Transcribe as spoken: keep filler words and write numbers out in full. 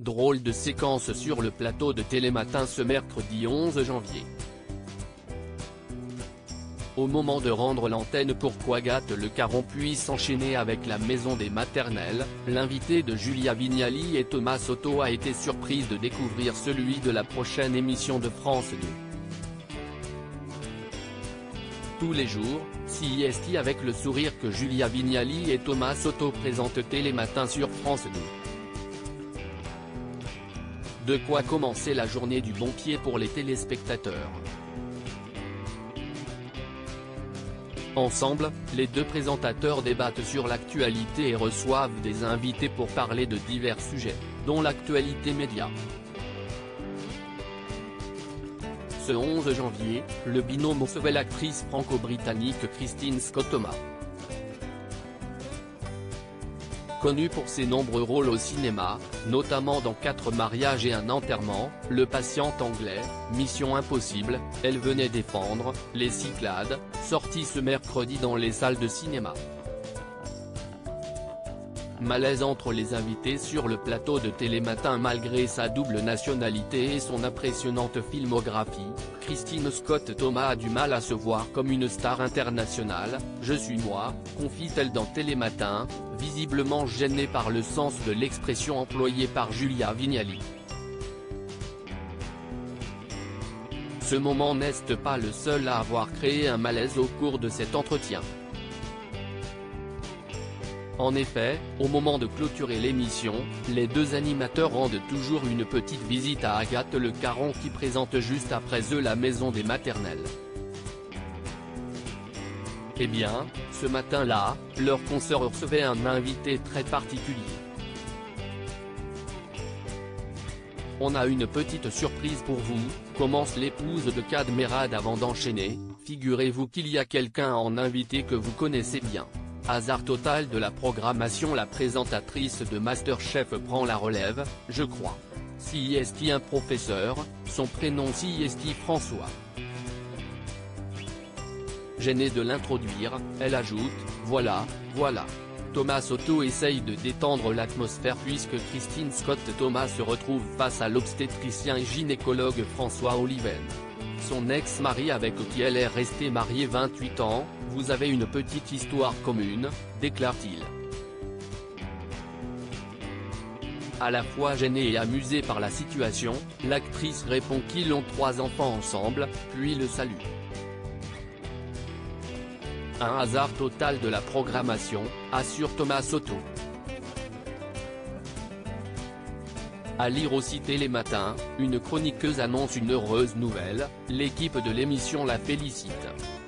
Drôle de séquence sur le plateau de Télématin ce mercredi onze janvier. Au moment de rendre l'antenne pour qu'Agathe Le Caron puisse enchaîner avec la maison des maternelles, l'invité de Julia Vignali et Thomas Soto a été surprise de découvrir celui de la prochaine émission de France deux. Tous les jours, C I S T avec le sourire que Julia Vignali et Thomas Soto présentent Télématin sur France deux. De quoi commencer la journée du bon pied pour les téléspectateurs. Ensemble, les deux présentateurs débattent sur l'actualité et reçoivent des invités pour parler de divers sujets, dont l'actualité média. Ce onze janvier, le binôme recevait l'actrice franco-britannique Kristin Scott Thomas. Connue pour ses nombreux rôles au cinéma, notamment dans Quatre mariages et un enterrement, Le patient anglais, Mission impossible, elle venait défendre, Les Cyclades, sorti ce mercredi dans les salles de cinéma. Malaise entre les invités sur le plateau de Télématin. Malgré sa double nationalité et son impressionnante filmographie, Kristin Scott Thomas a du mal à se voir comme une star internationale. Je suis moi, confie-t-elle dans Télématin, visiblement gênée par le sens de l'expression employée par Julia Vignali. Ce moment n'est pas le seul à avoir créé un malaise au cours de cet entretien. En effet, au moment de clôturer l'émission, les deux animateurs rendent toujours une petite visite à Agathe Le Caron qui présente juste après eux la maison des maternelles. Eh bien, ce matin-là, leur consoeur recevait un invité très particulier. On a une petite surprise pour vous, commence l'épouse de Kad Merad avant d'enchaîner, figurez-vous qu'il y a quelqu'un en invité que vous connaissez bien. Hasard total de la programmation, la présentatrice de MasterChef prend la relève, je crois. C I S T un professeur, son prénom C I S T François. Gênée de l'introduire, elle ajoute, voilà, voilà. Thomas Soto essaye de détendre l'atmosphère puisque Kristin Scott Thomas se retrouve face à l'obstétricien et gynécologue François Oliven. Son ex-mari avec qui elle est restée mariée vingt-huit ans, vous avez une petite histoire commune, déclare-t-il. À la fois gênée et amusée par la situation, l'actrice répond qu'ils ont trois enfants ensemble, puis le salue. Un hasard total de la programmation, assure Thomas Soto. À lire aussi Télématin, une chroniqueuse annonce une heureuse nouvelle, l'équipe de l'émission la félicite.